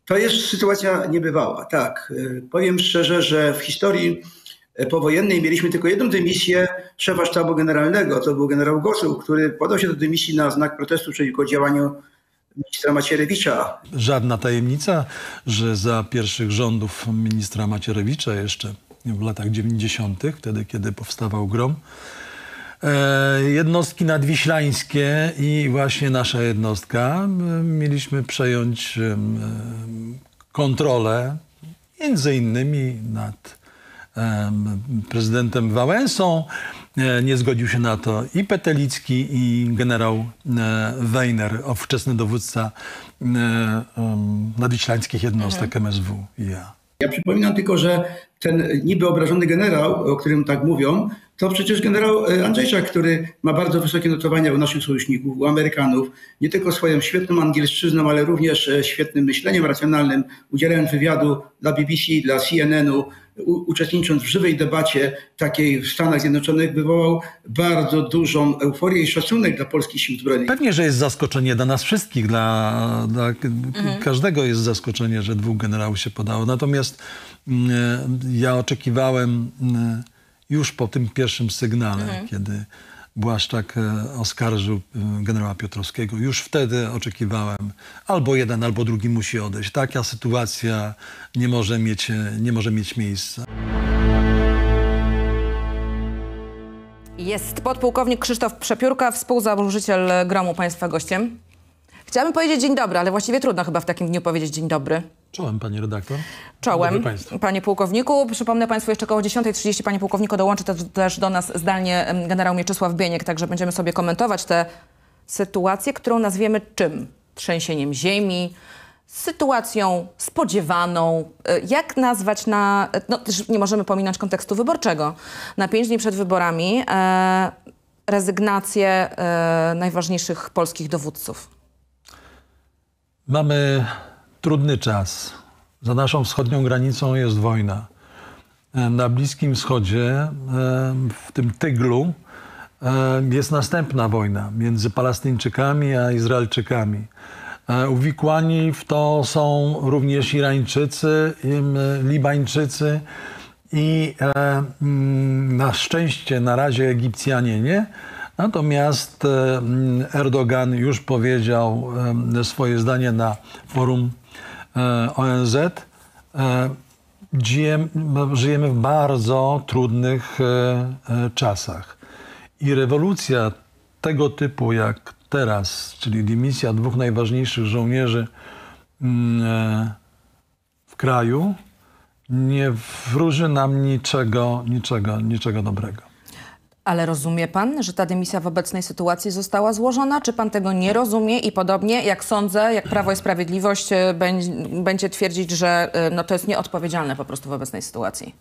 To jest sytuacja niebywała, tak. Powiem szczerze, że w historii powojennej mieliśmy tylko jedną dymisję szefa sztabu generalnego. To był generał Gosł, który podał się do dymisji na znak protestu przeciwko działaniu ministra Macierewicza. Żadna tajemnica, że za pierwszych rządów ministra Macierewicza jeszcze w latach 90., wtedy kiedy powstawał GROM, jednostki nadwiślańskie i właśnie nasza jednostka mieliśmy przejąć kontrolę między innymi nad prezydentem Wałęsą. Nie zgodził się na to i Petelicki, i generał Weiner, ówczesny dowódca nadwiślańskich jednostek MSW i ja. Ja przypominam tylko, że ten niby obrażony generał, o którym tak mówią, to przecież generał Andrzejczak, który ma bardzo wysokie notowania u naszych sojuszników, u Amerykanów, nie tylko swoją świetną angielszczyzną, ale również świetnym myśleniem racjonalnym, udzielając wywiadu dla BBC, dla CNN-u, uczestnicząc w żywej debacie takiej w Stanach Zjednoczonych, wywołał bardzo dużą euforię i szacunek dla polskich sił zbrojnych. Pewnie, że jest zaskoczenie dla nas wszystkich, dla każdego jest zaskoczenie, że dwóch generałów się podało. Natomiast ja oczekiwałem już po tym pierwszym sygnale, kiedy Błaszczak oskarżył generała Piotrowskiego, już wtedy oczekiwałem, albo jeden, albo drugi musi odejść. Taka sytuacja nie może mieć miejsca. Jest podpułkownik Krzysztof Przepiórka, współzałożyciel GROM-u, państwa gościem. Chciałabym powiedzieć dzień dobry, ale właściwie trudno chyba w takim dniu powiedzieć dzień dobry. Czołem, pani redaktor. Czołem, panie pułkowniku. Przypomnę państwu, jeszcze około 10:30, panie pułkowniku, dołączy też do nas zdalnie generał Mieczysław Bieniek, także będziemy sobie komentować tę sytuację, którą nazwiemy czym? Trzęsieniem ziemi, sytuacją spodziewaną. Jak nazwać no też nie możemy pominąć kontekstu wyborczego. Na 5 dni przed wyborami rezygnację najważniejszych polskich dowódców. Mamy trudny czas. Za naszą wschodnią granicą jest wojna. Na Bliskim Wschodzie, w tym tyglu, jest następna wojna między Palestyńczykami a Izraelczykami. Uwikłani w to są również Irańczycy, Libańczycy i na szczęście na razie Egipcjanie nie. Natomiast Erdogan już powiedział swoje zdanie na forum ONZ. Żyjemy w bardzo trudnych czasach. I rewolucja tego typu jak teraz, czyli dymisja dwóch najważniejszych żołnierzy w kraju, nie wróży nam niczego dobrego. Ale rozumie pan, że ta dymisja w obecnej sytuacji została złożona? Czy pan tego nie rozumie i podobnie, jak sądzę, jak Prawo i Sprawiedliwość będzie twierdzić, że no, to jest nieodpowiedzialne po prostu w obecnej sytuacji?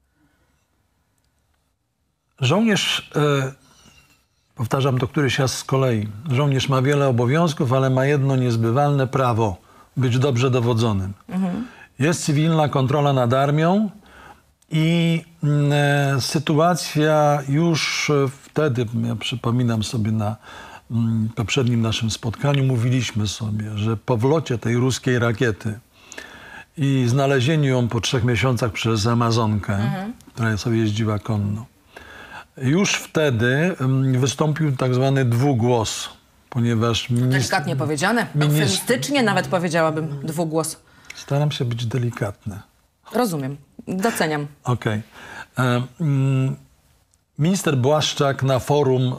Żołnierz, powtarzam to któryś raz z kolei, żołnierz ma wiele obowiązków, ale ma jedno niezbywalne prawo – być dobrze dowodzonym. Jest cywilna kontrola nad armią, i sytuacja już wtedy, ja przypominam sobie na poprzednim naszym spotkaniu, mówiliśmy sobie, że po wlocie tej ruskiej rakiety i znalezieniu ją po 3 miesiącach przez Amazonkę, która sobie jeździła konno, już wtedy wystąpił tak zwany dwugłos, ponieważ delikatnie powiedziane, eufemistycznie nawet powiedziałabym dwugłos. Staram się być delikatny. Rozumiem. Doceniam. Okej. Minister Błaszczak na forum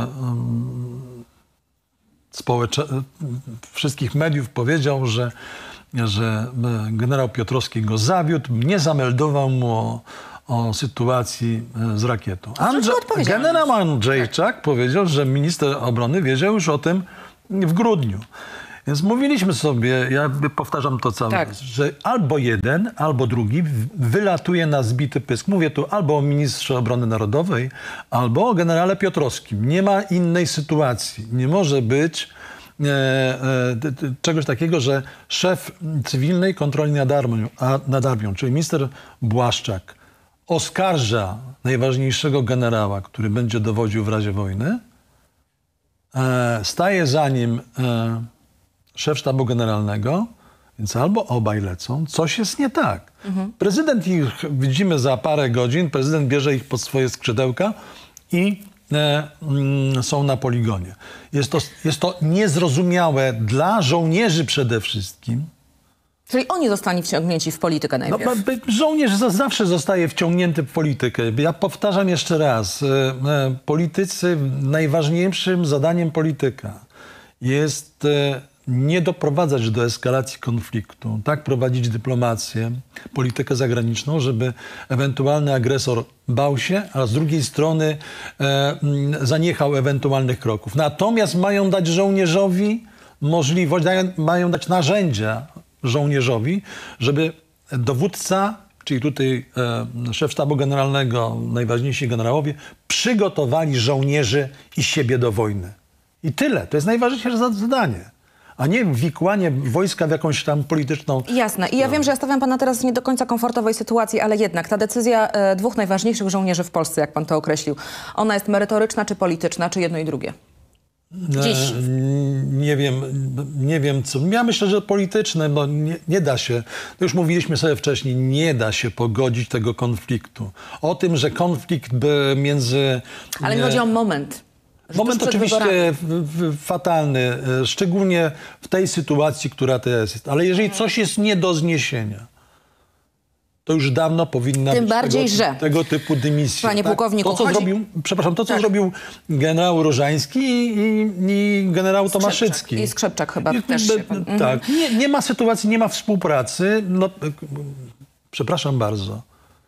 wszystkich mediów powiedział, że generał Piotrowski go zawiódł, nie zameldował mu o sytuacji z rakietą. Generał Andrzejczak powiedział, że minister obrony wiedział już o tym w grudniu. Więc mówiliśmy sobie, ja powtarzam to cały czas, że albo jeden, albo drugi wylatuje na zbity pysk. Mówię tu albo o ministrze obrony narodowej, albo o generale Piotrowskim. Nie ma innej sytuacji. Nie może być czegoś takiego, że szef cywilnej kontroli nad armią, czyli minister Błaszczak, oskarża najważniejszego generała, który będzie dowodził w razie wojny, staje za nim szef sztabu generalnego Więc albo obaj lecą, coś jest nie tak. Prezydent ich, widzimy za parę godzin, prezydent bierze ich pod swoje skrzydełka i są na poligonie. Jest to niezrozumiałe dla żołnierzy przede wszystkim. Czyli oni zostali wciągnięci w politykę najpierw. Żołnierz zawsze zostaje wciągnięty w politykę. Ja powtarzam jeszcze raz. Politycy, najważniejszym zadaniem polityka jest nie doprowadzać do eskalacji konfliktu, tak prowadzić dyplomację, politykę zagraniczną, żeby ewentualny agresor bał się, a z drugiej strony zaniechał ewentualnych kroków. Natomiast mają dać żołnierzowi możliwość, mają dać narzędzia żołnierzowi, żeby dowódca, czyli tutaj szef sztabu generalnego, najważniejsi generałowie, przygotowali żołnierzy i siebie do wojny. I tyle. To jest najważniejsze zadanie. A nie wikłanie wojska w jakąś tam polityczną... Jasne. I ja wiem, że ja stawiam pana teraz w nie do końca komfortowej sytuacji, ale jednak ta decyzja dwóch najważniejszych żołnierzy w Polsce, jak pan to określił, ona jest merytoryczna czy polityczna, czy jedno i drugie? Dziś. Nie wiem co. Ja myślę, że polityczne, bo nie da się, to już mówiliśmy sobie wcześniej, nie da się pogodzić tego konfliktu. O tym, że konflikt między... Ale mi chodzi o moment. Moment oczywiście fatalny, szczególnie w tej sytuacji, która teraz jest. Ale jeżeli coś jest nie do zniesienia, to już dawno powinna Tym być bardziej, tego typu dymisja. Panie pułkowniku, to co zrobił generał Różański i generał Tomaszycki. I Skrzypczak chyba też. Tak. Nie ma sytuacji, nie ma współpracy. No, przepraszam bardzo.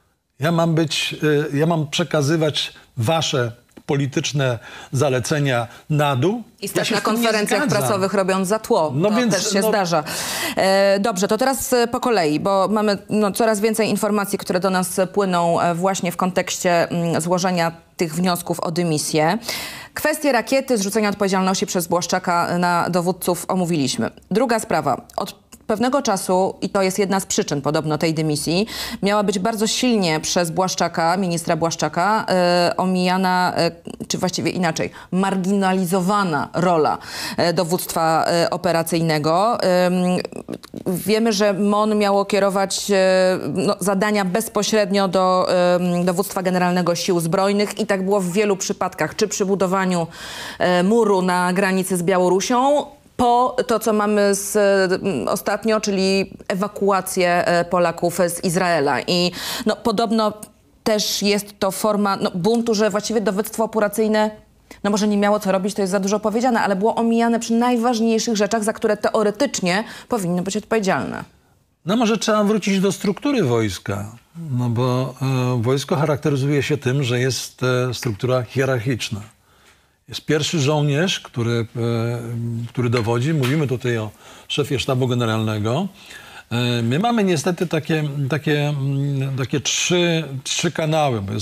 Ja mam przekazywać wasze polityczne zalecenia na dół. I stać na konferencjach prasowych robiąc za tło. No więc, też się zdarza. Dobrze, to teraz po kolei, bo mamy coraz więcej informacji, które do nas płyną właśnie w kontekście złożenia tych wniosków o dymisję. Kwestię rakiety, zrzucenia odpowiedzialności przez Błaszczaka na dowódców omówiliśmy. Druga sprawa. Od pewnego czasu, i to jest jedna z przyczyn podobno tej dymisji, miała być bardzo silnie przez Błaszczaka, ministra Błaszczaka, omijana, czy właściwie inaczej, marginalizowana rola dowództwa operacyjnego. Wiemy, że MON miało kierować zadania bezpośrednio do dowództwa generalnego Sił Zbrojnych i tak było w wielu przypadkach, czy przy budowaniu muru na granicy z Białorusią, po to, co mamy ostatnio, czyli ewakuację Polaków z Izraela. I podobno też jest to forma buntu, że właściwie dowództwo operacyjne, może nie miało co robić, to jest za dużo powiedziane, ale było omijane przy najważniejszych rzeczach, za które teoretycznie powinno być odpowiedzialne. Może trzeba wrócić do struktury wojska, bo wojsko charakteryzuje się tym, że jest struktura hierarchiczna. Jest pierwszy żołnierz, który dowodzi. Mówimy tutaj o szefie sztabu generalnego. My mamy niestety takie trzy kanały. Jest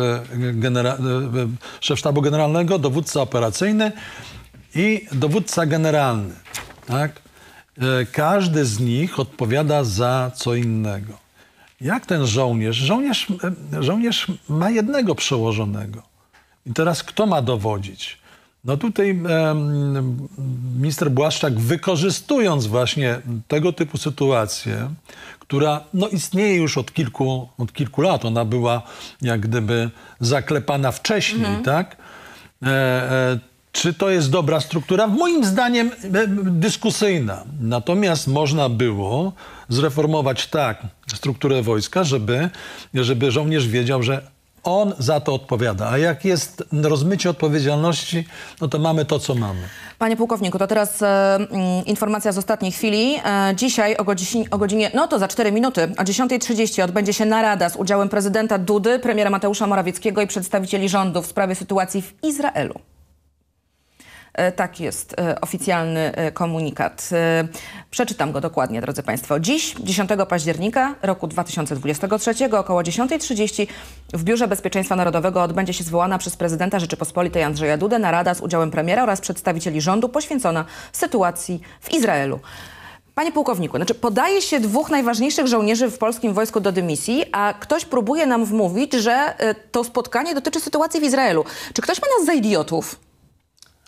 szef sztabu generalnego, dowódca operacyjny i dowódca generalny. Tak? Każdy z nich odpowiada za co innego. Jak ten żołnierz ma jednego przełożonego. I teraz kto ma dowodzić? Tutaj minister Błaszczak, wykorzystując właśnie tego typu sytuację, która istnieje już od kilku lat, ona była jak gdyby zaklepana wcześniej, tak? Czy to jest dobra struktura? Moim zdaniem dyskusyjna. Natomiast można było zreformować tak strukturę wojska, żeby żołnierz wiedział, że on za to odpowiada. A jak jest rozmycie odpowiedzialności, to mamy to, co mamy. Panie pułkowniku, to teraz informacja z ostatniej chwili. Dzisiaj o godzinie, to za 4 minuty, o 10:30 odbędzie się narada z udziałem prezydenta Dudy, premiera Mateusza Morawieckiego i przedstawicieli rządu w sprawie sytuacji w Izraelu. Tak jest oficjalny komunikat. Przeczytam go dokładnie, drodzy Państwo. Dziś, 10 października roku 2023, około 10:30 w Biurze Bezpieczeństwa Narodowego odbędzie się zwołana przez prezydenta Rzeczypospolitej Andrzeja Dudę narada z udziałem premiera oraz przedstawicieli rządu poświęcona sytuacji w Izraelu. Panie pułkowniku, podaje się dwóch najważniejszych żołnierzy w polskim wojsku do dymisji, a ktoś próbuje nam wmówić, że to spotkanie dotyczy sytuacji w Izraelu. Czy ktoś ma nas za idiotów?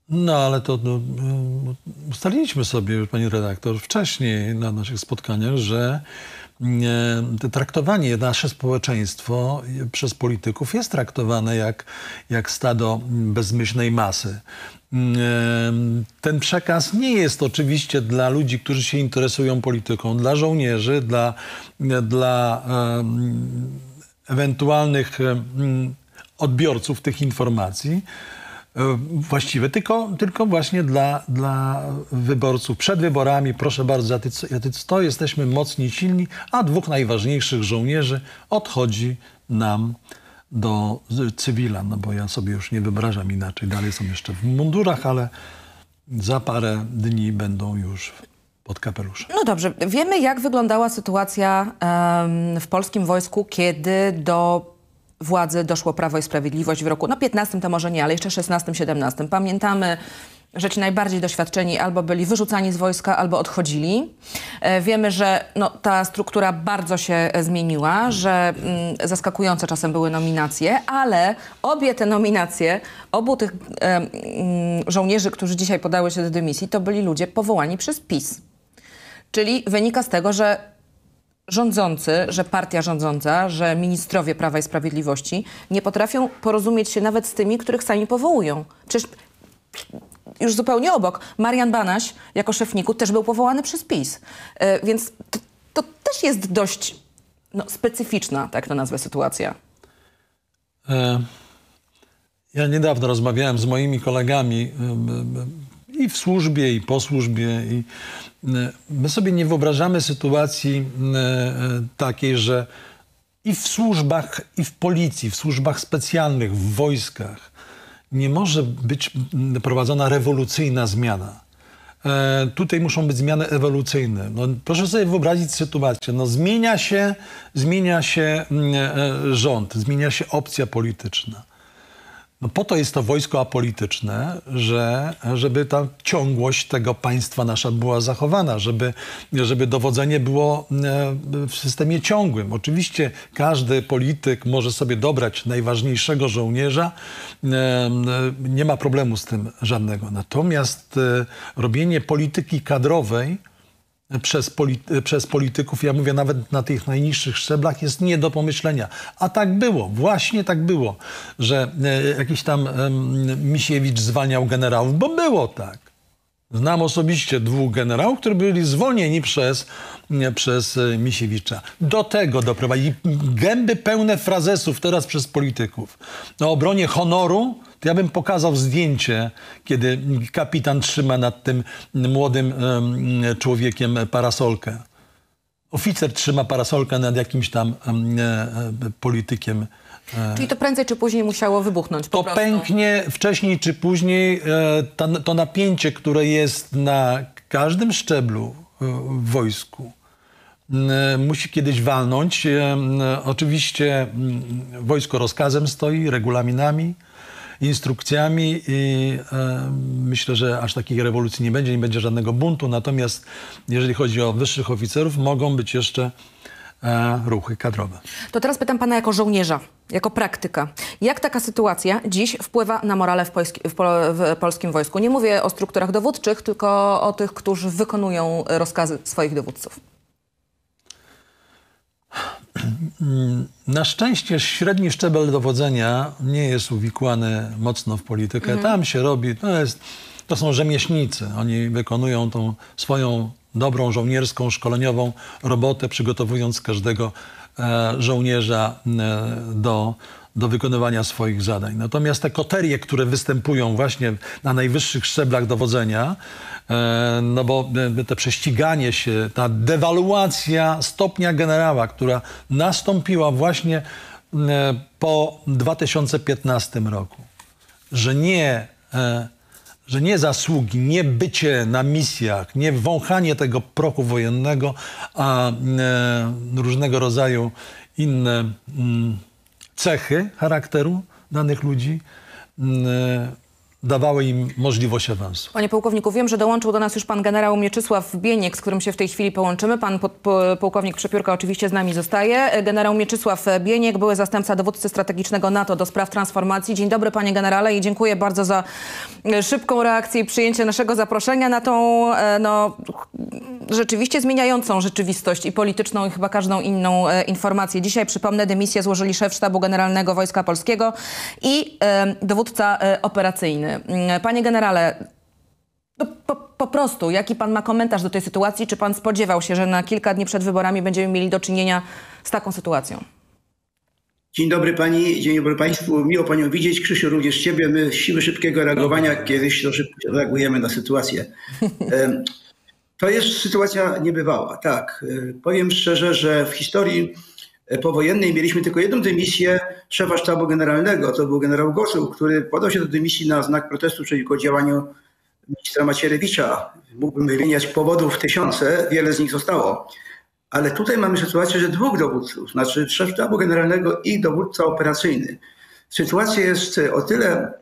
No, ale to ustaliliśmy sobie, pani redaktor, wcześniej na naszych spotkaniach, że traktowanie, nasze społeczeństwo przez polityków jest traktowane jak stado bezmyślnej masy. Ten przekaz nie jest oczywiście dla ludzi, którzy się interesują polityką, dla żołnierzy, dla ewentualnych odbiorców tych informacji właściwe, tylko właśnie dla wyborców. Przed wyborami, proszę bardzo, jacy to jesteśmy mocni, silni, a dwóch najważniejszych żołnierzy odchodzi nam do cywila, no bo ja sobie już nie wyobrażam inaczej. Dalej są jeszcze w mundurach, ale za parę dni będą już pod kapeluszem. No dobrze, wiemy jak wyglądała sytuacja w polskim wojsku, kiedy do władzy doszło Prawo i Sprawiedliwość w roku, 15 to może nie, ale jeszcze 16, 17. Pamiętamy, że ci najbardziej doświadczeni albo byli wyrzucani z wojska, albo odchodzili. Wiemy, że ta struktura bardzo się zmieniła, że zaskakujące czasem były nominacje, ale obie te nominacje, obu tych żołnierzy, którzy dzisiaj podały się do dymisji, to byli ludzie powołani przez PiS. Czyli wynika z tego, że rządzący, że partia rządząca, że ministrowie Prawa i Sprawiedliwości nie potrafią porozumieć się nawet z tymi, których sami powołują. Przecież już zupełnie obok, Marian Banaś jako szef NIK-u też był powołany przez PiS. Więc to też jest dość specyficzna, tak to nazwę, sytuacja. Ja niedawno rozmawiałem z moimi kolegami i w służbie, i po służbie. I my sobie nie wyobrażamy sytuacji takiej, że i w służbach, i w policji, w służbach specjalnych, w wojskach nie może być prowadzona rewolucyjna zmiana. Tutaj muszą być zmiany ewolucyjne. Proszę sobie wyobrazić sytuację. Zmienia się rząd, zmienia się opcja polityczna. Po to jest to wojsko apolityczne, żeby ta ciągłość tego państwa nasza była zachowana, żeby dowodzenie było w systemie ciągłym. Oczywiście każdy polityk może sobie dobrać najważniejszego żołnierza, nie ma problemu z tym żadnego. Natomiast robienie polityki kadrowej przez polityków, ja mówię nawet na tych najniższych szczeblach, jest nie do pomyślenia. A tak było, właśnie tak było, że jakiś tam Misiewicz zwalniał generałów, bo było tak. Znam osobiście dwóch generałów, którzy byli zwolnieni przez Misiewicza. Do tego doprowadzili gęby pełne frazesów teraz przez polityków. Na obronie honoru to ja bym pokazał zdjęcie, kiedy kapitan trzyma nad tym młodym człowiekiem parasolkę. Oficer trzyma parasolkę nad jakimś tam politykiem. Czyli to prędzej czy później musiało wybuchnąć po prostu. Pęknie wcześniej czy później. To napięcie, które jest na każdym szczeblu w wojsku, musi kiedyś walnąć. Oczywiście wojsko rozkazem stoi, regulaminami, instrukcjami i myślę, że aż takiej rewolucji nie będzie żadnego buntu. Natomiast jeżeli chodzi o wyższych oficerów, mogą być jeszcze ruchy kadrowe. To teraz pytam pana jako żołnierza, jako praktyka. Jak taka sytuacja dziś wpływa na morale w polskim wojsku? Nie mówię o strukturach dowódczych, tylko o tych, którzy wykonują rozkazy swoich dowódców. Na szczęście średni szczebel dowodzenia nie jest uwikłany mocno w politykę. Tam się robi, to są rzemieślnicy. Oni wykonują tą swoją dobrą, żołnierską, szkoleniową robotę, przygotowując każdego żołnierza do wykonywania swoich zadań. Natomiast te koterie, które występują właśnie na najwyższych szczeblach dowodzenia, no bo te prześciganie się, ta dewaluacja stopnia generała, która nastąpiła właśnie po 2015 roku, że nie zasługi, nie bycie na misjach, nie wąchanie tego prochu wojennego, a różnego rodzaju inne cechy charakteru danych ludzi dawały im możliwość awansu. Panie pułkowniku, wiem, że dołączył do nas już pan generał Mieczysław Bieniek, z którym się w tej chwili połączymy. Pan pułkownik Przepiórka oczywiście z nami zostaje. Generał Mieczysław Bieniek, były zastępca dowódcy strategicznego NATO do spraw transformacji. Dzień dobry, panie generale, i dziękuję bardzo za szybką reakcję i przyjęcie naszego zaproszenia na tą rzeczywiście zmieniającą rzeczywistość i polityczną, i chyba każdą inną informację. Dzisiaj, przypomnę, dymisję złożyli szef Sztabu Generalnego Wojska Polskiego i dowódca operacyjny. Panie generale, po prostu, jaki pan ma komentarz do tej sytuacji? Czy pan spodziewał się, że na kilka dni przed wyborami będziemy mieli do czynienia z taką sytuacją? Dzień dobry pani, dzień dobry państwu. Miło panią widzieć. Krzysiu, również ciebie. My siły szybkiego reagowania kiedyś to szybko reagujemy na sytuację. To jest sytuacja niebywała, tak. Powiem szczerze, że w historii powojennej mieliśmy tylko jedną dymisję szefa Sztabu Generalnego. To był generał Gosł, który podał się do dymisji na znak protestu przeciwko działaniu ministra Macierewicza. Mógłbym wymieniać powodów tysiące, wiele z nich zostało. Ale tutaj mamy sytuację, że dwóch dowódców, znaczy szef Sztabu Generalnego i dowódca operacyjny. Sytuacja jest o tyle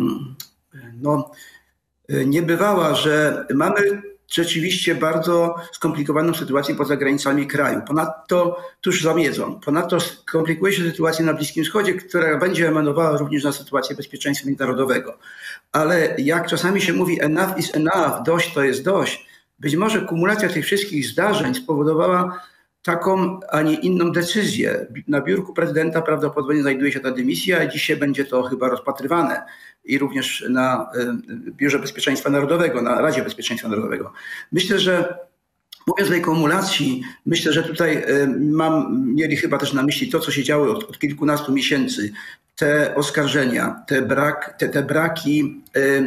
niebywała, że mamy rzeczywiście bardzo skomplikowaną sytuację poza granicami kraju. Ponadto tuż za miedzą. Ponadto skomplikuje się sytuacja na Bliskim Wschodzie, która będzie emanowała również na sytuację bezpieczeństwa międzynarodowego. Ale jak czasami się mówi enough is enough, dość to jest dość, być może kumulacja tych wszystkich zdarzeń spowodowała taką, a nie inną decyzję. Na biurku prezydenta prawdopodobnie znajduje się ta dymisja i dzisiaj będzie to chyba rozpatrywane i również na Biurze Bezpieczeństwa Narodowego, na Radzie Bezpieczeństwa Narodowego. Myślę, że mówiąc o tej kumulacji, myślę, że tutaj mieli chyba też na myśli to, co się działo od kilkunastu miesięcy. Te oskarżenia, te braki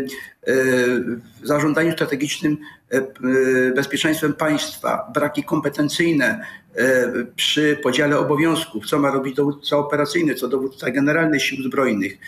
w zarządzaniu strategicznym bezpieczeństwem państwa, braki kompetencyjne przy podziale obowiązków, co ma robić dowódca operacyjny, co dowódca generalny Sił Zbrojnych.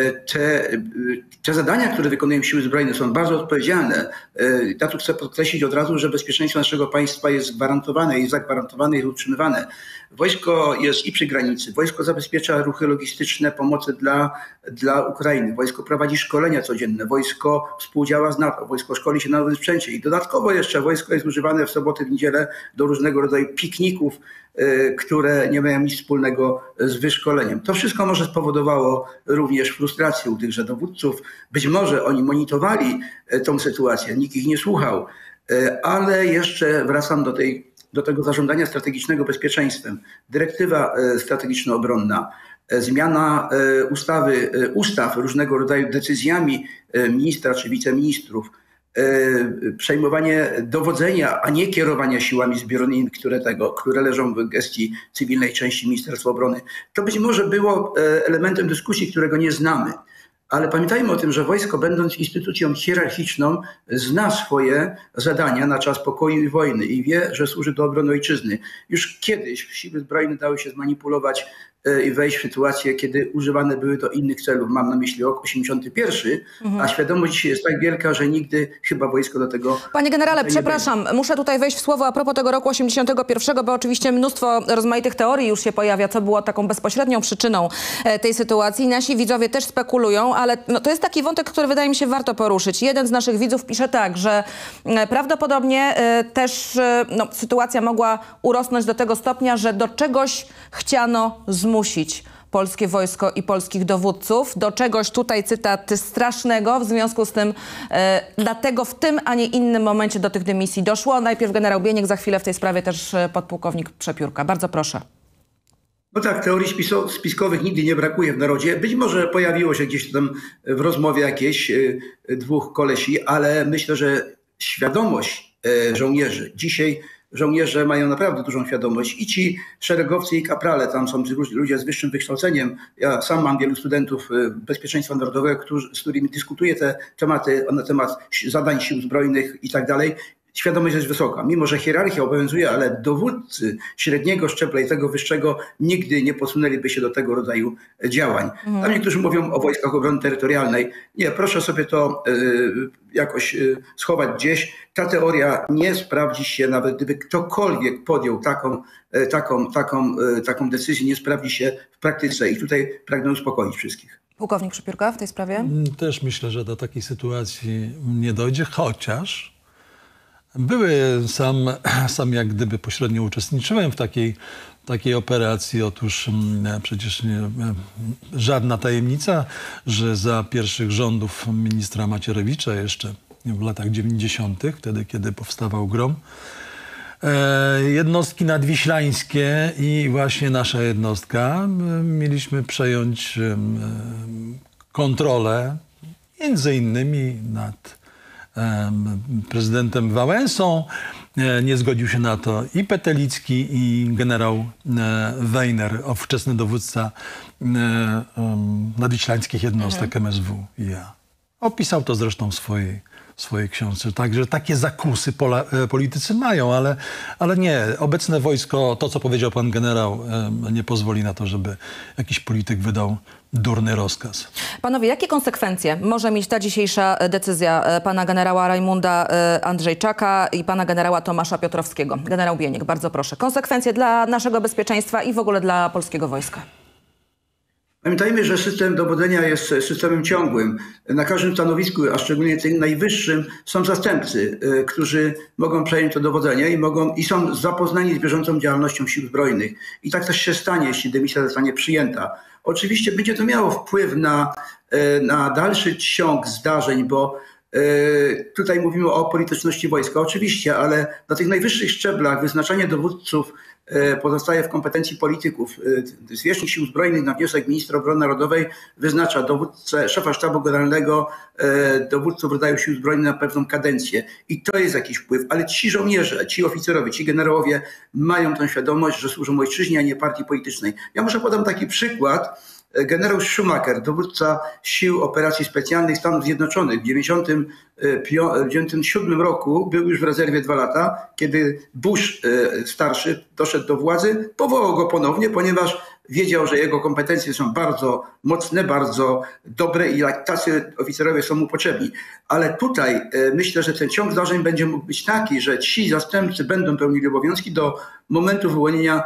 Te zadania, które wykonują Siły Zbrojne, są bardzo odpowiedzialne. Ja tu chcę podkreślić od razu, że bezpieczeństwo naszego państwa jest gwarantowane, jest zagwarantowane i utrzymywane. Wojsko jest i przy granicy. Wojsko zabezpiecza ruchy logistyczne, pomocy dla Ukrainy. Wojsko prowadzi szkolenia codzienne. Wojsko współdziała z NATO. Wojsko szkoli się na nowym sprzęcie. I dodatkowo jeszcze wojsko jest używane w soboty, w niedzielę do różnego rodzaju pikników, które nie mają nic wspólnego z wyszkoleniem. To wszystko może spowodowało również frustrację u tychże dowódców. Być może oni monitorowali tą sytuację, nikt ich nie słuchał. Ale jeszcze wracam do tego zarządzania strategicznego bezpieczeństwem. Dyrektywa strategiczno-obronna, zmiana ustaw różnego rodzaju decyzjami ministra czy wiceministrów, przejmowanie dowodzenia, a nie kierowania siłami zbrojnymi, które leżą w gestii cywilnej części Ministerstwa Obrony. To być może było elementem dyskusji, którego nie znamy. Ale pamiętajmy o tym, że wojsko, będąc instytucją hierarchiczną, zna swoje zadania na czas pokoju i wojny i wie, że służy do obrony ojczyzny. Już kiedyś siły zbrojne dały się zmanipulować i wejść w sytuację, kiedy używane były do innych celów. Mam na myśli rok 81, a świadomość dzisiaj jest tak wielka, że nigdy chyba wojsko do tego... Panie generale, przepraszam, muszę tutaj wejść w słowo a propos tego roku 81, bo oczywiście mnóstwo rozmaitych teorii już się pojawia, co było taką bezpośrednią przyczyną tej sytuacji. Nasi widzowie też spekulują, ale to jest taki wątek, który wydaje mi się warto poruszyć. Jeden z naszych widzów pisze tak, że prawdopodobnie też sytuacja mogła urosnąć do tego stopnia, że do czegoś chciano zmusić polskie wojsko i polskich dowódców, do czegoś, tutaj cytat, strasznego. W związku z tym dlatego w tym, a nie innym momencie do tych dymisji doszło. Najpierw generał Bieniek, za chwilę w tej sprawie też podpułkownik Przepiórka. Bardzo proszę. No tak, teorii spiskowych nigdy nie brakuje w narodzie. Być może pojawiło się gdzieś tam w rozmowie jakieś dwóch kolesi, ale myślę, że świadomość żołnierzy dzisiaj, żołnierze mają naprawdę dużą świadomość i ci szeregowcy i kaprale, tam są ludzie z wyższym wykształceniem. Ja sam mam wielu studentów bezpieczeństwa narodowego, z którymi dyskutuję te tematy na temat zadań sił zbrojnych i tak dalej. Świadomość jest wysoka. Mimo że hierarchia obowiązuje, ale dowódcy średniego szczebla i tego wyższego nigdy nie posunęliby się do tego rodzaju działań. Tam niektórzy mówią o wojskach obrony terytorialnej. Nie, proszę sobie to jakoś schować gdzieś. Ta teoria nie sprawdzi się, nawet gdyby ktokolwiek podjął taką decyzję, nie sprawdzi się w praktyce. I tutaj pragnę uspokoić wszystkich. Pułkownik Szypiórka w tej sprawie? Też myślę, że do takiej sytuacji nie dojdzie, chociaż sam jak gdyby pośrednio uczestniczyłem w takiej operacji. Otóż przecież żadna tajemnica, że za pierwszych rządów ministra Macierewicza jeszcze w latach 90., wtedy kiedy powstawał GROM, jednostki nadwiślańskie i właśnie nasza jednostka mieliśmy przejąć kontrolę między innymi nad prezydentem Wałęsą. Nie zgodził się na to i Petelicki, i generał Weiner, ówczesny dowódca nadwiślańskich jednostek MSW i ja. Opisał to zresztą w swojej książce. Także takie zakusy politycy mają, ale nie. Obecne wojsko, to co powiedział pan generał, nie pozwoli na to, żeby jakiś polityk wydał durny rozkaz. Panowie, jakie konsekwencje może mieć ta dzisiejsza decyzja pana generała Rajmunda Andrzejczaka i pana generała Tomasza Piotrowskiego? Generał Bieniek, bardzo proszę. Konsekwencje dla naszego bezpieczeństwa i w ogóle dla polskiego wojska. Pamiętajmy, że system dowodzenia jest systemem ciągłym. Na każdym stanowisku, a szczególnie tym najwyższym, są zastępcy, którzy mogą przejąć to dowodzenie i są zapoznani z bieżącą działalnością sił zbrojnych. I tak też się stanie, jeśli dymisja zostanie przyjęta. Oczywiście będzie to miało wpływ na dalszy ciąg zdarzeń, bo tutaj mówimy o polityczności wojska, oczywiście, ale na tych najwyższych szczeblach wyznaczanie dowódców pozostaje w kompetencji polityków. Zwierzchnik Sił Zbrojnych na wniosek ministra obrony narodowej wyznacza dowódcę, szefa sztabu generalnego, dowódców rodzaju Sił Zbrojnych na pewną kadencję. I to jest jakiś wpływ, ale ci żołnierze, ci oficerowie, ci generałowie mają tę świadomość, że służą ojczyźnie, a nie partii politycznej. Ja może podam taki przykład. Generał Schumacher, dowódca Sił Operacji Specjalnych Stanów Zjednoczonych w 1997 roku, był już w rezerwie 2 lata. Kiedy Bush starszy doszedł do władzy, powołał go ponownie, ponieważ wiedział, że jego kompetencje są bardzo mocne, bardzo dobre i tacy oficerowie są mu potrzebni. Ale tutaj myślę, że ten ciąg zdarzeń będzie mógł być taki, że ci zastępcy będą pełnili obowiązki do momentu wyłonienia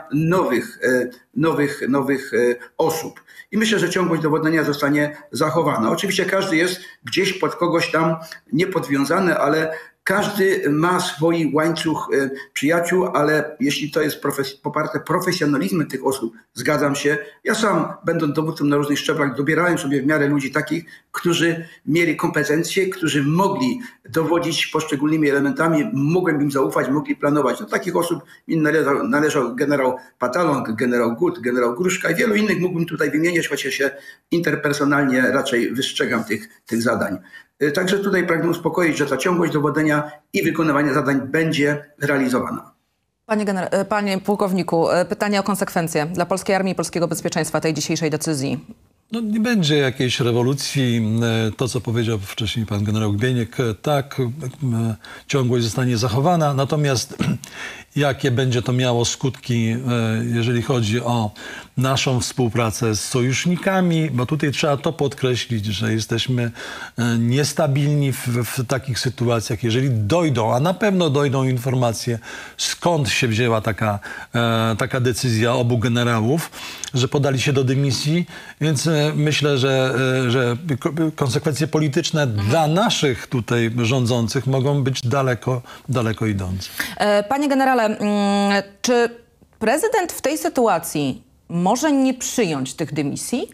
nowych osób. I myślę, że ciągłość dowodzenia zostanie zachowana. Oczywiście każdy jest gdzieś pod kogoś tam niepodwiązany, ale każdy ma swój łańcuch przyjaciół, ale jeśli to jest poparte profesjonalizmem tych osób, zgadzam się. Ja sam, będąc dowódcą na różnych szczeblach, dobierałem sobie w miarę ludzi takich, którzy mieli kompetencje, którzy mogli dowodzić poszczególnymi elementami, mogłem im zaufać, mogli planować. Do takich osób mi należał generał Patalong, generał Gut, generał Gruszka i wielu innych mógłbym tutaj wymieniać, chociaż się interpersonalnie raczej wystrzegam tych zadań. Także tutaj pragnę uspokoić, że ta ciągłość dowodzenia i wykonywania zadań będzie realizowana. Panie pułkowniku, pytanie o konsekwencje dla polskiej armii i polskiego bezpieczeństwa tej dzisiejszej decyzji. No, nie będzie jakiejś rewolucji. To, co powiedział wcześniej pan generał Bieniek, tak, ciągłość zostanie zachowana. Natomiast jakie będzie to miało skutki, jeżeli chodzi o naszą współpracę z sojusznikami, bo tutaj trzeba to podkreślić, że jesteśmy niestabilni w takich sytuacjach. Jeżeli dojdą, a na pewno dojdą informacje, skąd się wzięła taka decyzja obu generałów, że podali się do dymisji, więc myślę, że konsekwencje polityczne dla naszych tutaj rządzących mogą być daleko idące. Panie generale, czy prezydent w tej sytuacji może nie przyjąć tych dymisji?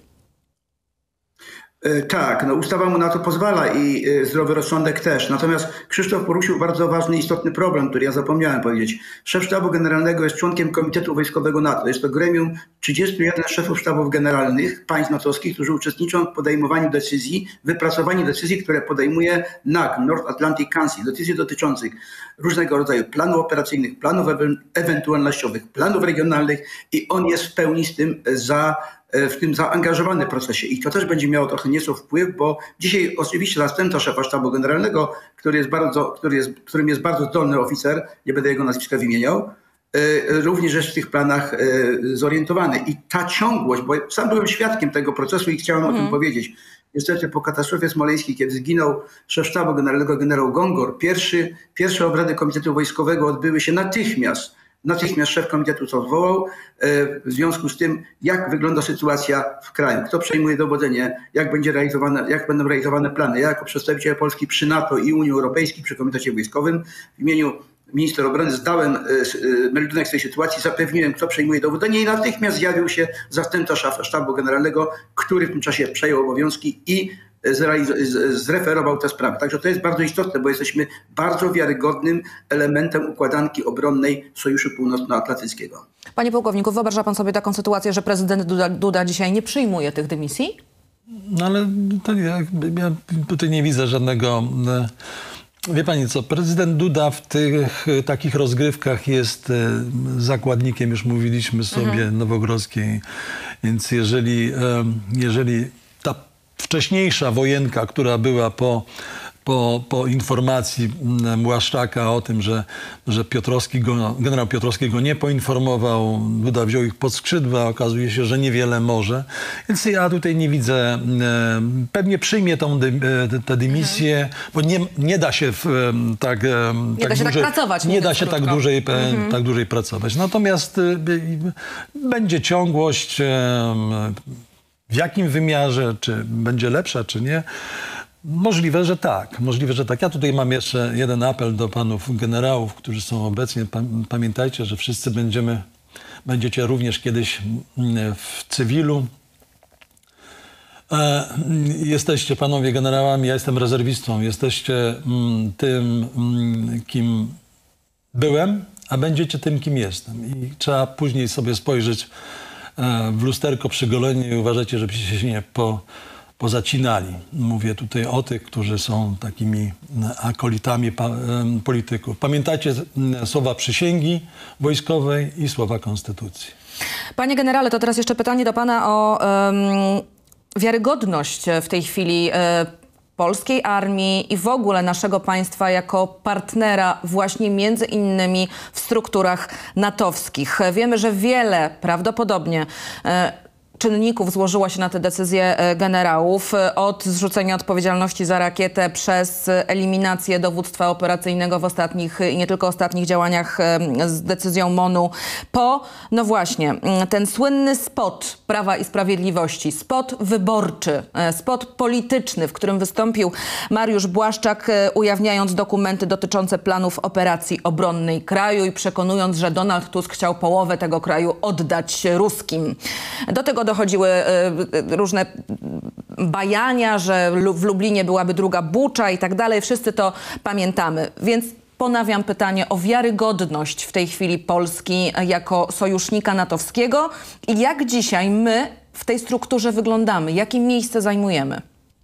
Tak, no ustawa mu na to pozwala i zdrowy rozsądek też. Natomiast Krzysztof poruszył bardzo ważny, istotny problem, który ja zapomniałem powiedzieć. Szef sztabu generalnego jest członkiem Komitetu Wojskowego NATO. Jest to gremium 31 szefów sztabów generalnych państw natowskich, którzy uczestniczą w podejmowaniu decyzji, wypracowaniu decyzji, które podejmuje NAC, North Atlantic Council, decyzji dotyczących różnego rodzaju planów operacyjnych, planów ewentualnościowych, planów regionalnych i on jest w pełni w tym zaangażowany w procesie. I to też będzie miało trochę nieco wpływ, bo dzisiaj oczywiście zastępca szefa sztabu generalnego, którym jest bardzo zdolny oficer, nie będę jego nazwiska wymieniał, również jest w tych planach zorientowany. I ta ciągłość, bo sam byłem świadkiem tego procesu i chciałem o tym powiedzieć. Niestety po katastrofie smoleńskiej, kiedy zginął szef sztabu generalnego generał Gongor, pierwsze obrady Komitetu Wojskowego odbyły się natychmiast natychmiast szef komitetu to odwołał w związku z tym, jak wygląda sytuacja w kraju, kto przejmuje dowodzenie, jak będą realizowane plany. Ja jako przedstawiciel Polski przy NATO i Unii Europejskiej, przy Komitecie Wojskowym w imieniu minister obrony zdałem meldunek z tej sytuacji, zapewniłem, kto przejmuje dowodzenie i natychmiast zjawił się zastępca sztabu generalnego, który w tym czasie przejął obowiązki i zreferował tę sprawę. Także to jest bardzo istotne, bo jesteśmy bardzo wiarygodnym elementem układanki obronnej Sojuszu Północnoatlantyckiego. Panie pułkowniku, wyobraża pan sobie taką sytuację, że prezydent Duda dzisiaj nie przyjmuje tych dymisji? No ale to ja tutaj nie widzę żadnego... Wie pani co, prezydent Duda w tych takich rozgrywkach jest zakładnikiem, już mówiliśmy sobie, Nowogrodzkiej. Więc jeżeli ta wcześniejsza wojenka, która była po informacji Błaszczaka o tym, że generał Piotrowski go nie poinformował, Duda wziął ich pod skrzydła, okazuje się, że niewiele może. Więc ja tutaj nie widzę, pewnie przyjmie tę dymisję, bo nie da się tak pracować. Nie da się tak dłużej pracować. Natomiast będzie ciągłość, w jakim wymiarze, czy będzie lepsza, czy nie. Możliwe, że tak. Ja tutaj mam jeszcze jeden apel do panów generałów, którzy są obecni. Pamiętajcie, że wszyscy będziecie również kiedyś w cywilu. Jesteście panowie generałami, ja jestem rezerwistą. Jesteście tym, kim byłem, a będziecie tym, kim jestem. I trzeba później sobie spojrzeć w lusterko przy goleniu i uważajcie, żebyście się nie pozacinali. Mówię tutaj o tych, którzy są takimi akolitami polityków. Pamiętajcie słowa przysięgi wojskowej i słowa konstytucji. Panie generale, to teraz jeszcze pytanie do pana o wiarygodność w tej chwili polskiej armii i w ogóle naszego państwa jako partnera właśnie między innymi w strukturach natowskich. Wiemy, że wiele prawdopodobnie czynników złożyła się na te decyzje generałów. Od zrzucenia odpowiedzialności za rakietę przez eliminację dowództwa operacyjnego w ostatnich i nie tylko ostatnich działaniach z decyzją MON-u po, no właśnie, ten słynny spot Prawa i Sprawiedliwości, spot wyborczy, spot polityczny, w którym wystąpił Mariusz Błaszczak, ujawniając dokumenty dotyczące planów operacji obronnej kraju i przekonując, że Donald Tusk chciał połowę tego kraju oddać ruskim. Do tego dochodziły różne bajania, że w Lublinie byłaby druga Bucza i tak dalej. Wszyscy to pamiętamy. Więc ponawiam pytanie o wiarygodność w tej chwili Polski jako sojusznika natowskiego i jak dzisiaj my w tej strukturze wyglądamy, jakie miejsce zajmujemy.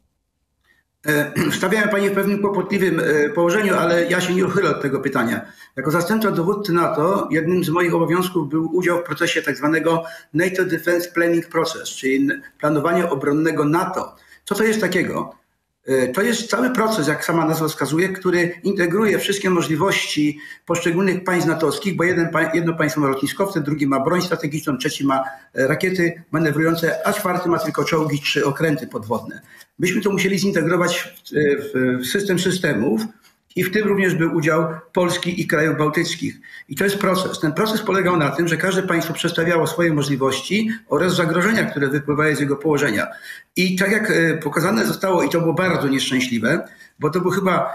Stawiamy Pani w pewnym kłopotliwym położeniu, ale ja się nie uchylę od tego pytania. Jako zastępca dowódcy NATO jednym z moich obowiązków był udział w procesie tak zwanego NATO Defense Planning Process, czyli planowania obronnego NATO. Co to jest takiego? To jest cały proces, jak sama nazwa wskazuje, który integruje wszystkie możliwości poszczególnych państw natowskich, bo jedno państwo ma lotniskowce, drugi ma broń strategiczną, trzeci ma rakiety manewrujące, a czwarty ma tylko czołgi czy okręty podwodne. Myśmy to musieli zintegrować w system systemów i w tym również był udział Polski i krajów bałtyckich. I to jest proces. Ten proces polegał na tym, że każde państwo przedstawiało swoje możliwości oraz zagrożenia, które wypływają z jego położenia. I tak jak pokazane zostało, i to było bardzo nieszczęśliwe, bo to był chyba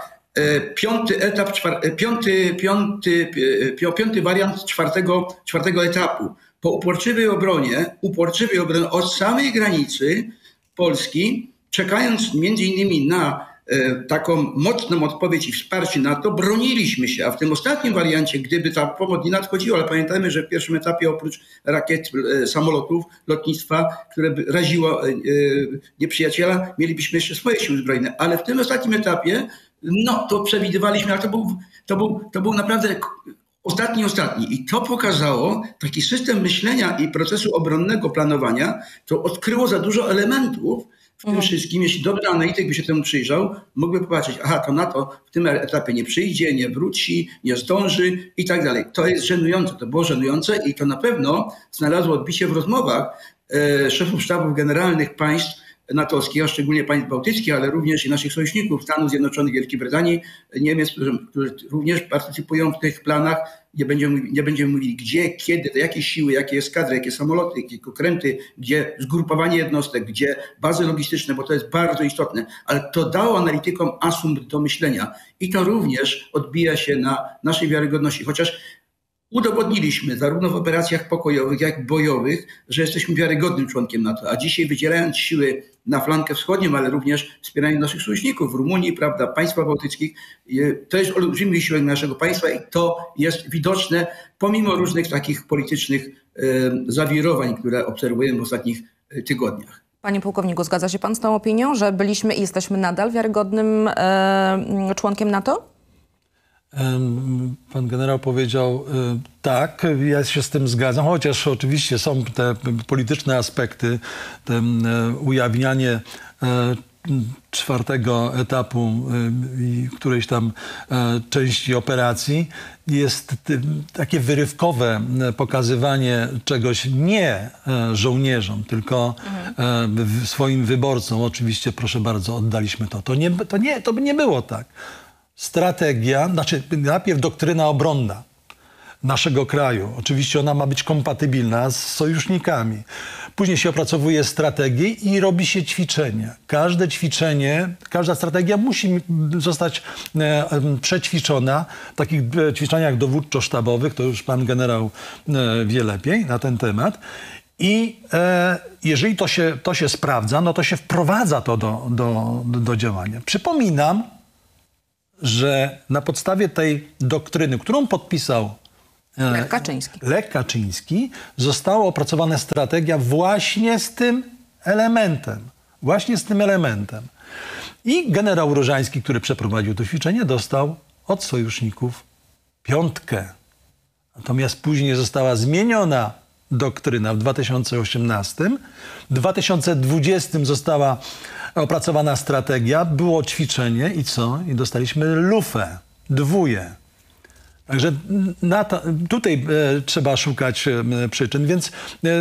piąty wariant czwartego etapu. Po uporczywej obronie od samej granicy Polski, czekając między innymi na taką mocną odpowiedź i wsparcie NATO, broniliśmy się, a w tym ostatnim wariancie, gdyby ta pomoc nie nadchodziła, ale pamiętajmy, że w pierwszym etapie oprócz rakiet, samolotów, lotnictwa, które raziło nieprzyjaciela, mielibyśmy jeszcze swoje siły zbrojne, ale w tym ostatnim etapie, no to przewidywaliśmy, ale to był naprawdę ostatni. I to pokazało taki system myślenia i procesu obronnego planowania, to odkryło za dużo elementów. W tym wszystkim, jeśli dobry analityk by się temu przyjrzał, mógłby popatrzeć, aha, to NATO w tym etapie nie przyjdzie, nie wróci, nie zdąży i tak dalej. To jest żenujące, to było żenujące i to na pewno znalazło odbicie w rozmowach szefów sztabów generalnych państw natowskich, a szczególnie państw bałtyckich, ale również i naszych sojuszników, Stanów Zjednoczonych, Wielkiej Brytanii, Niemiec, którzy również partycypują w tych planach nie będziemy mówili gdzie, kiedy, jakie siły, jakie eskadry, jakie samoloty, jakie okręty, gdzie zgrupowanie jednostek, gdzie bazy logistyczne, bo to jest bardzo istotne. Ale to dało analitykom asumpt do myślenia i to również odbija się na naszej wiarygodności. Chociaż udowodniliśmy zarówno w operacjach pokojowych, jak i bojowych, że jesteśmy wiarygodnym członkiem NATO. A dzisiaj wydzielając siły na flankę wschodnią, ale również wspierając naszych sojuszników w Rumunii, prawda, państwach bałtyckich, to jest olbrzymi wysiłek naszego państwa i to jest widoczne pomimo różnych takich politycznych zawirowań, które obserwujemy w ostatnich tygodniach. Panie pułkowniku, zgadza się pan z tą opinią, że byliśmy i jesteśmy nadal wiarygodnym członkiem NATO? Pan generał powiedział tak, ja się z tym zgadzam, chociaż oczywiście są te polityczne aspekty, ujawnianie czwartego etapu i którejś tam części operacji jest takie wyrywkowe pokazywanie czegoś nie żołnierzom, tylko swoim wyborcom. Oczywiście, proszę bardzo, oddaliśmy to. To by nie było tak. Strategia, znaczy najpierw doktryna obronna naszego kraju. Oczywiście ona ma być kompatybilna z sojusznikami. Później się opracowuje strategię i robi się ćwiczenia. Każde ćwiczenie, każda strategia musi zostać przećwiczona. W takich ćwiczeniach dowódczo-sztabowych, to już pan generał wie lepiej na ten temat. I jeżeli to się sprawdza, no to się wprowadza to do działania. Przypominam, że na podstawie tej doktryny, którą podpisał Lech Kaczyński, została opracowana strategia właśnie z tym elementem. I generał Różański, który przeprowadził to ćwiczenie, dostał od sojuszników 5. Natomiast później została zmieniona doktryna w 2018. W 2020 została opracowana strategia, było ćwiczenie i co? I dostaliśmy lufę, 2. Także tutaj trzeba szukać przyczyn, więc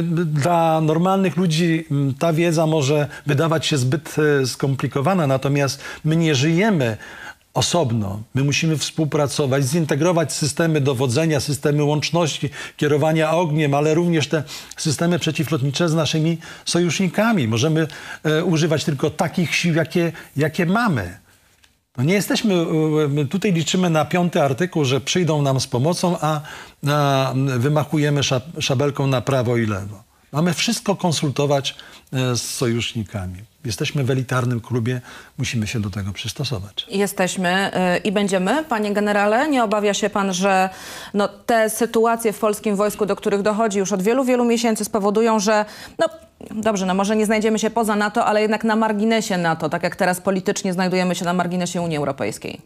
dla normalnych ludzi ta wiedza może wydawać się zbyt skomplikowana, natomiast my nie żyjemy osobno. My musimy współpracować, zintegrować systemy dowodzenia, systemy łączności, kierowania ogniem, ale również te systemy przeciwlotnicze z naszymi sojusznikami. Możemy używać tylko takich sił, jakie mamy. No nie jesteśmy, tutaj liczymy na 5. artykuł, że przyjdą nam z pomocą, a wymachujemy szabelką na prawo i lewo. Mamy wszystko konsultować z sojusznikami. Jesteśmy w elitarnym klubie, musimy się do tego przystosować. Jesteśmy i będziemy. Panie generale, nie obawia się pan, że te sytuacje w polskim wojsku, do których dochodzi już od wielu, wielu miesięcy, spowodują, że dobrze, może nie znajdziemy się poza NATO, ale jednak na marginesie NATO, tak jak teraz politycznie znajdujemy się na marginesie Unii Europejskiej?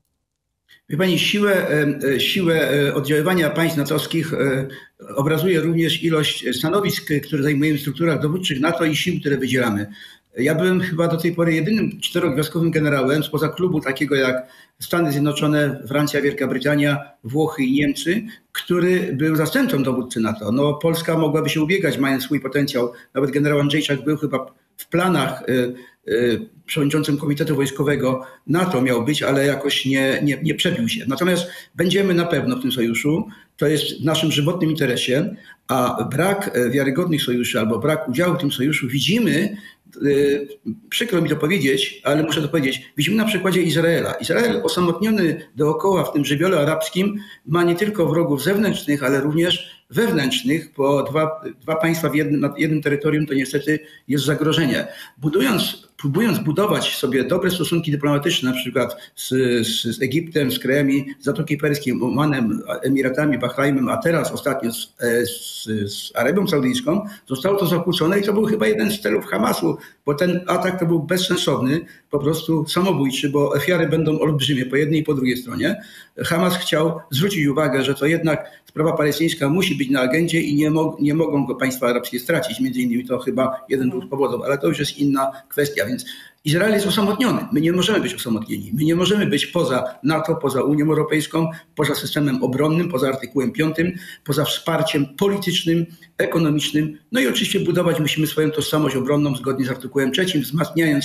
Wie pani, siłę oddziaływania państw natowskich obrazuje również ilość stanowisk, które zajmujemy w strukturach dowódczych NATO i sił, które wydzielamy. Ja byłem chyba do tej pory jedynym 4-gwiazdkowym generałem spoza klubu takiego jak Stany Zjednoczone, Francja, Wielka Brytania, Włochy i Niemcy, który był zastępcą dowódcy NATO. Polska mogłaby się ubiegać, mając swój potencjał. Nawet generał Andrzejczak był chyba w planach przewodniczącym Komitetu Wojskowego NATO miał być, ale jakoś nie przebił się. Natomiast będziemy na pewno w tym sojuszu. To jest w naszym żywotnym interesie, a brak wiarygodnych sojuszy albo brak udziału w tym sojuszu widzimy, przykro mi to powiedzieć, ale muszę to powiedzieć, widzimy na przykładzie Izraela. Izrael osamotniony dookoła w tym żywiole arabskim ma nie tylko wrogów zewnętrznych, ale również wewnętrznych, bo dwa państwa na jednym terytorium to niestety jest zagrożenie. Próbując budować sobie dobre stosunki dyplomatyczne, na przykład z Egiptem, z krajami Zatoki Perskiej, Omanem, Emiratami, Bahrajnem, a teraz ostatnio z Arabią Saudyjską, zostało to zakłócone i to był chyba jeden z celów Hamasu, bo ten atak to był bezsensowny, po prostu samobójczy, bo ofiary będą olbrzymie po jednej i po drugiej stronie. Hamas chciał zwrócić uwagę, że to jednak sprawa palestyńska musi być na agendzie i nie mogą go państwa arabskie stracić. Między innymi to chyba jeden był z powodów, ale to już jest inna kwestia. Więc Izrael jest osamotniony. My nie możemy być osamotnieni. My nie możemy być poza NATO, poza Unią Europejską, poza systemem obronnym, poza artykułem 5, poza wsparciem politycznym, ekonomicznym. No i oczywiście budować musimy swoją tożsamość obronną zgodnie z artykułem 3, wzmacniając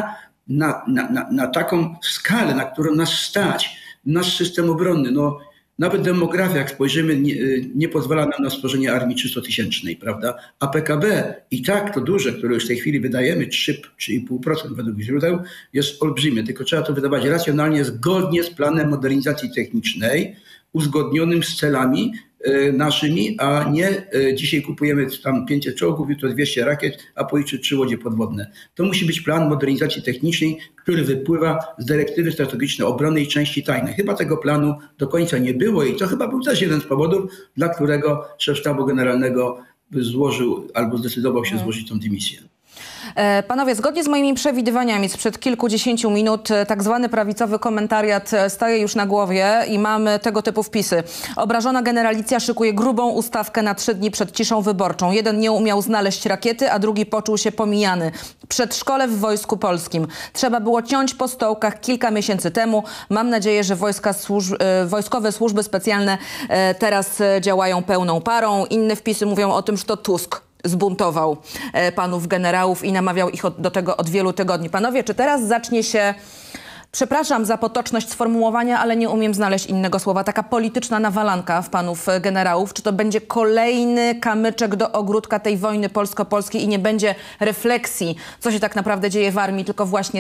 na taką skalę, na którą nas stać, nasz system obronny. Nawet demografia, jak spojrzymy, nie pozwala nam na stworzenie armii 300-tysięcznej, prawda? A PKB i tak to duże, które już w tej chwili wydajemy, 3,5% według źródeł, jest olbrzymie. Tylko trzeba to wydawać racjonalnie, zgodnie z planem modernizacji technicznej, uzgodnionym z celami naszymi, a nie dzisiaj kupujemy tam 500 czołgów, jutro 200 rakiet, a pojutrze 3 łodzie podwodne. To musi być plan modernizacji technicznej, który wypływa z dyrektywy strategicznej obronnej części tajnej. Chyba tego planu do końca nie było i to chyba był też jeden z powodów, dla którego szef sztabu generalnego złożył albo zdecydował się złożyć tą dymisję. Panowie, zgodnie z moimi przewidywaniami sprzed kilkudziesięciu minut tak zwany prawicowy komentariat staje już na głowie i mamy tego typu wpisy. Obrażona generalicja szykuje grubą ustawkę na 3 dni przed ciszą wyborczą. Jeden nie umiał znaleźć rakiety, a drugi poczuł się pomijany. Przedszkole w Wojsku Polskim. Trzeba było ciąć po stołkach kilka miesięcy temu. Mam nadzieję, że wojskowe służby specjalne teraz działają pełną parą. Inne wpisy mówią o tym, że to Tusk zbuntował panów generałów i namawiał ich do tego od wielu tygodni. Panowie, czy teraz zacznie się, przepraszam za potoczność sformułowania, ale nie umiem znaleźć innego słowa, taka polityczna nawalanka w panów generałów? Czy to będzie kolejny kamyczek do ogródka tej wojny polsko-polskiej i nie będzie refleksji, co się tak naprawdę dzieje w armii, tylko właśnie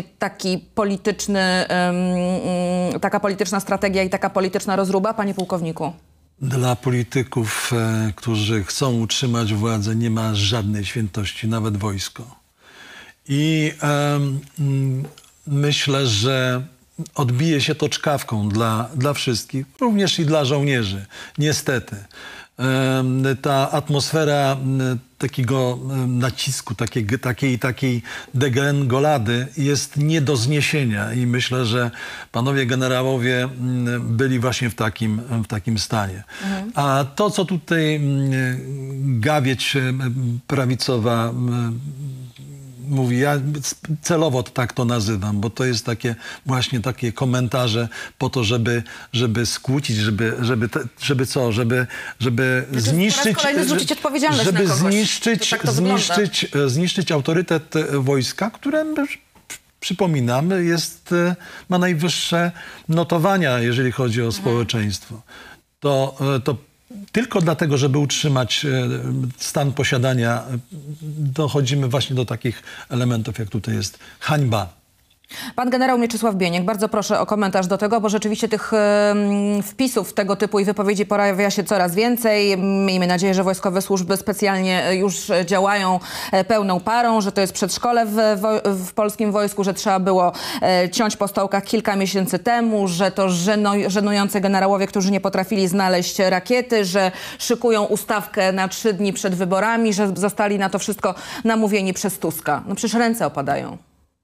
taka polityczna strategia i taka polityczna rozruba, panie pułkowniku? Dla polityków, którzy chcą utrzymać władzę, nie ma żadnej świętości, nawet wojsko. I myślę, że odbije się to czkawką dla wszystkich, również i dla żołnierzy. Niestety. Ta atmosfera takiego nacisku, takiej degrengolady jest nie do zniesienia i myślę, że panowie generałowie byli właśnie w takim stanie. A to, co tutaj gawieć prawicowa mówi, ja celowo tak to nazywam, bo to jest właśnie takie komentarze po to, żeby skłócić, żeby zniszczyć, zrzucić odpowiedzialność żeby na kogoś. zniszczyć autorytet wojska, które przypominamy, ma najwyższe notowania, jeżeli chodzi o społeczeństwo. To tylko dlatego, żeby utrzymać stan posiadania, dochodzimy właśnie do takich elementów, jak tutaj jest hańba. Pan generał Mieczysław Bieniek, bardzo proszę o komentarz do tego, bo rzeczywiście tych wpisów tego typu i wypowiedzi pojawia się coraz więcej. Miejmy nadzieję, że wojskowe służby specjalnie już działają pełną parą, że to jest przedszkole w polskim wojsku, że trzeba było ciąć po stołkach kilka miesięcy temu, że to żenujące generałowie, którzy nie potrafili znaleźć rakiety, że szykują ustawkę na 3 dni przed wyborami, że zostali na to wszystko namówieni przez Tuska. No przecież ręce opadają.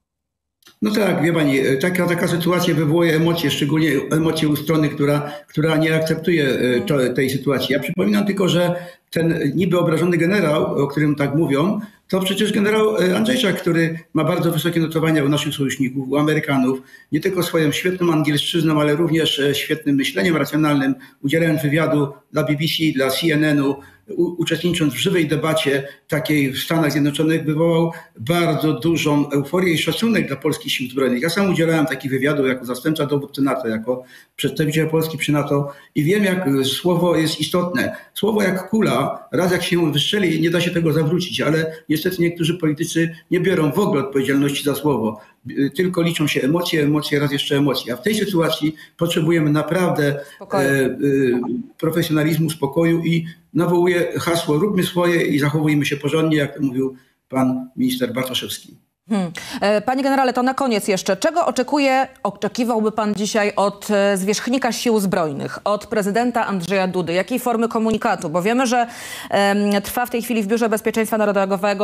No tak, wie pani, taka sytuacja wywołuje emocje, szczególnie emocje u strony, która nie akceptuje tej sytuacji. Ja przypominam tylko, że ten niby obrażony generał, o którym tak mówią, to przecież generał Andrzejczak, który ma bardzo wysokie notowania u naszych sojuszników, u Amerykanów, nie tylko swoją świetną angielszczyzną, ale również świetnym myśleniem racjonalnym, udzielając wywiadu dla BBC, dla CNN-u, uczestnicząc w żywej debacie takiej w Stanach Zjednoczonych, wywołał bardzo dużą euforię i szacunek dla polskich sił zbrojnych. Ja sam udzielałem takich wywiadów jako zastępca dowódcy NATO, jako przedstawiciel Polski przy NATO i wiem, jak słowo jest istotne. Słowo jak kula, raz jak się wystrzeli, nie da się tego zawrócić, ale niestety niektórzy politycy nie biorą w ogóle odpowiedzialności za słowo. Tylko liczą się emocje, raz jeszcze emocje. A w tej sytuacji potrzebujemy naprawdę profesjonalizmu, spokoju i nawołuję hasło róbmy swoje i zachowujmy się porządnie, jak to mówił pan minister Bartoszewski. Panie generale, to na koniec jeszcze. Czego oczekiwałby pan dzisiaj od zwierzchnika Sił Zbrojnych, od prezydenta Andrzeja Dudy? Jakiej formy komunikatu? Bo wiemy, że trwa w tej chwili w Biurze Bezpieczeństwa Narodowego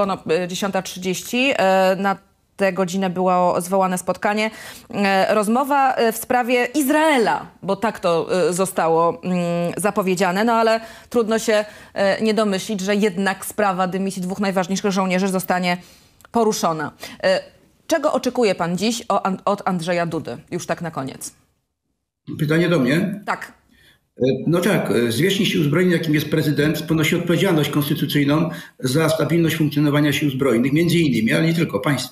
10:30. Na tę godzinę było zwołane spotkanie. Rozmowa w sprawie Izraela, bo tak to zostało zapowiedziane, no ale trudno się nie domyślić, że jednak sprawa dymisji 2 najważniejszych żołnierzy zostanie poruszona. Czego oczekuje pan dziś od Andrzeja Dudy? Już tak na koniec. Pytanie do mnie? Tak. No tak, zwierzchnik Sił Zbrojnych, jakim jest prezydent, ponosi odpowiedzialność konstytucyjną za stabilność funkcjonowania Sił Zbrojnych, między innymi, ale nie tylko państwa.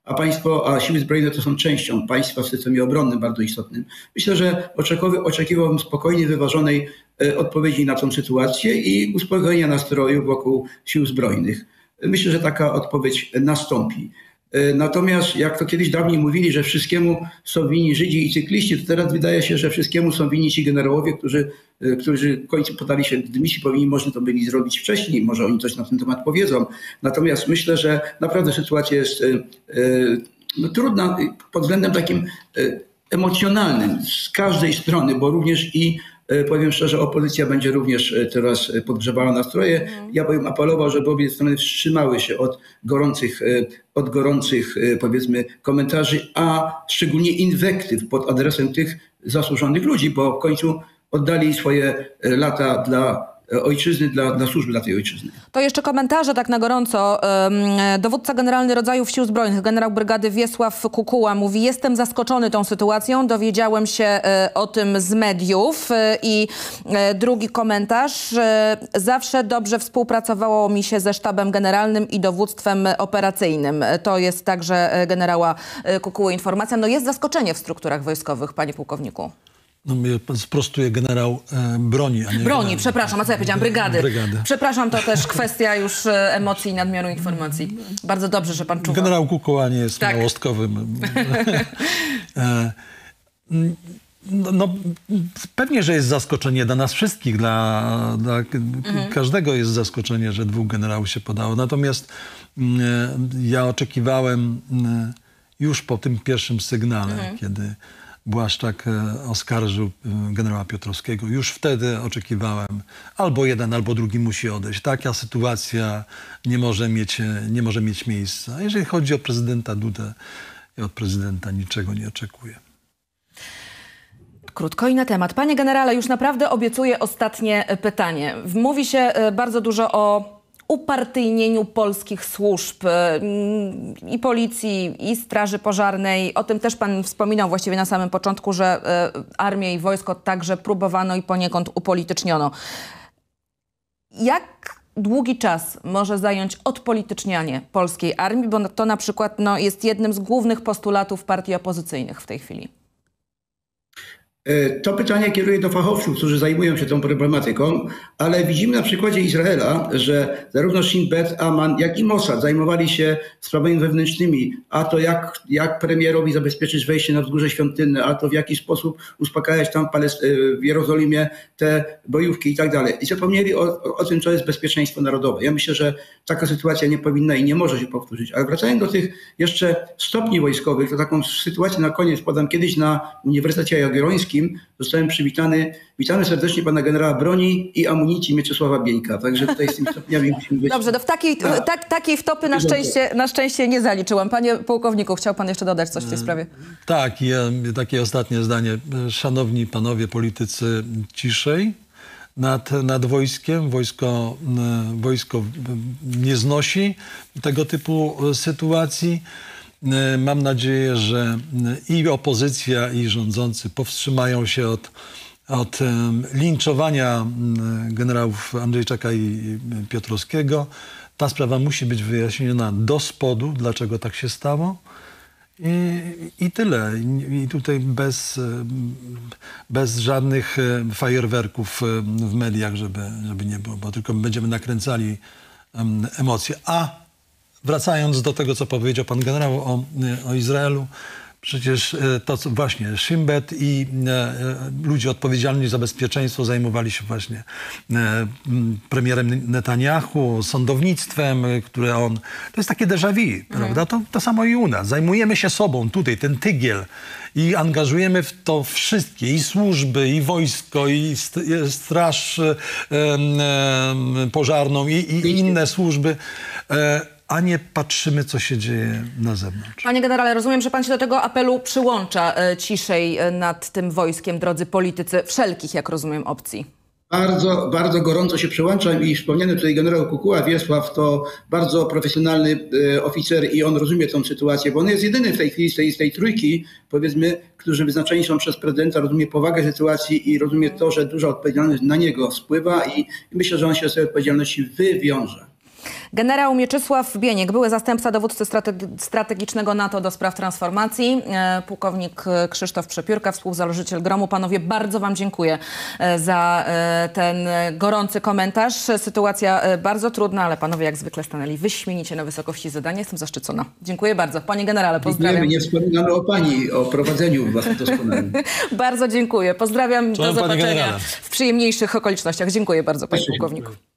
a siły zbrojne to są częścią państwa w systemie obronnym bardzo istotnym. Myślę, że oczekiwałbym spokojnie wyważonej odpowiedzi na tą sytuację i uspokojenia nastroju wokół sił zbrojnych. Myślę, że taka odpowiedź nastąpi. Natomiast jak to kiedyś dawniej mówili, że wszystkiemu są winni Żydzi i cykliści, to teraz wydaje się, że wszystkiemu są winni ci generałowie, którzy w końcu podali się dymisji, może to byli zrobić wcześniej, może oni coś na ten temat powiedzą. Natomiast myślę, że naprawdę sytuacja jest trudna pod względem takim emocjonalnym z każdej strony, bo również i powiem szczerze, opozycja będzie również teraz podgrzewała nastroje. Ja bym apelował, żeby obie strony wstrzymały się od gorących powiedzmy komentarzy, a szczególnie inwektyw pod adresem tych zasłużonych ludzi, bo w końcu oddali swoje lata dla ojczyzny, dla służby dla tej ojczyzny. To jeszcze komentarze tak na gorąco. Dowódca generalny rodzajów Sił Zbrojnych, generał brygady Wiesław Kukuła mówi: jestem zaskoczony tą sytuacją, dowiedziałem się o tym z mediów. I drugi komentarz: zawsze dobrze współpracowało mi się ze sztabem generalnym i dowództwem operacyjnym. To jest także generała Kukuły informacja. No jest zaskoczenie w strukturach wojskowych, panie pułkowniku. No mnie sprostuje generał broni, a nie broni, przepraszam, a co ja powiedziałam? Brygady. Przepraszam, to też kwestia już emocji i nadmiaru informacji. Bardzo dobrze, że pan czuwa. Generał Kukuła nie jest małostkowym. No, pewnie, że jest zaskoczenie dla nas wszystkich, dla każdego jest zaskoczenie, że dwóch generałów się podało. Natomiast ja oczekiwałem już po tym pierwszym sygnale, kiedy Błaszczak oskarżył generała Piotrowskiego. Już wtedy oczekiwałem, albo jeden, albo drugi musi odejść. Taka sytuacja nie może mieć miejsca. Jeżeli chodzi o prezydenta Dudę, ja od prezydenta niczego nie oczekuję. Krótko i na temat. Panie generale, już naprawdę obiecuję ostatnie pytanie. Mówi się bardzo dużo o upartyjnieniu polskich służb i policji, i straży pożarnej. O tym też pan wspominał właściwie na samym początku, że armię i wojsko także próbowano i poniekąd upolityczniono. Jak długi czas może zająć odpolitycznianie polskiej armii? Bo to na przykład jest jednym z głównych postulatów partii opozycyjnych w tej chwili. To pytanie kieruję do fachowców, którzy zajmują się tą problematyką, ale widzimy na przykładzie Izraela, że zarówno Shin Bet, Aman, jak i Mossad zajmowali się sprawami wewnętrznymi, a to jak premierowi zabezpieczyć wejście na Wzgórze Świątynne, a to w jaki sposób uspokajać tam w Jerozolimie te bojówki i tak dalej. I zapomnieli o tym, co jest bezpieczeństwo narodowe. Ja myślę, że taka sytuacja nie powinna i nie może się powtórzyć. Ale wracając do tych jeszcze stopni wojskowych, to taką sytuację na koniec podam. Kiedyś na Uniwersytecie Jagiellońskim zostałem przywitany. Witamy serdecznie pana generała broni i amunicji Mieczysława Bieńka. Także tutaj z tymi stopniami musimy być. Dobrze, takiej wtopy na szczęście nie zaliczyłam. Panie pułkowniku, chciał pan jeszcze dodać coś w tej sprawie? Tak, takie ostatnie zdanie. Szanowni panowie politycy, ciszej nad wojskiem. Wojsko nie znosi tego typu sytuacji. Mam nadzieję, że i opozycja, i rządzący powstrzymają się od linczowania generałów Andrzejczaka i Piotrowskiego. Ta sprawa musi być wyjaśniona do spodu, dlaczego tak się stało. I tyle. I tutaj bez żadnych fajerwerków w mediach, żeby nie było, bo tylko będziemy nakręcali emocje. A wracając do tego, co powiedział pan generał o Izraelu, przecież to właśnie Shin Bet i ludzie odpowiedzialni za bezpieczeństwo zajmowali się właśnie premierem Netanyahu, sądownictwem, które on... To jest takie déjà vu, prawda? To samo i u nas. Zajmujemy się sobą tutaj, ten tygiel, i angażujemy w to wszystkie, i służby, i wojsko, i straż pożarną, i inne służby, a nie patrzymy, co się dzieje na zewnątrz. Panie generale, rozumiem, że pan się do tego apelu przyłącza ciszej nad tym wojskiem, drodzy politycy, wszelkich, jak rozumiem, opcji. Bardzo, bardzo gorąco się przyłączam i wspomniany tutaj generał Kukuła Wiesław to bardzo profesjonalny oficer i on rozumie tę sytuację, bo on jest jedyny w tej chwili z tej trójki, powiedzmy, którzy wyznaczeni są przez prezydenta, rozumie powagę sytuacji i rozumie to, że duża odpowiedzialność na niego spływa i myślę, że on się z tej odpowiedzialności wywiąże. Generał Mieczysław Bieniek, były zastępca dowódcy strategicznego NATO do spraw transformacji, pułkownik Krzysztof Przepiórka, współzałożyciel Gromu. Panowie, bardzo wam dziękuję za ten gorący komentarz. Sytuacja bardzo trudna, ale panowie jak zwykle stanęli wyśmienicie na wysokości zadania. Jestem zaszczycona. Dziękuję bardzo. Panie generale, pozdrawiam. Nie wspominamy o pani, o prowadzeniu was doskonałym. Bardzo dziękuję. Pozdrawiam. Do Panie zobaczenia generale. w przyjemniejszych okolicznościach. Dziękuję bardzo, panie pułkowniku.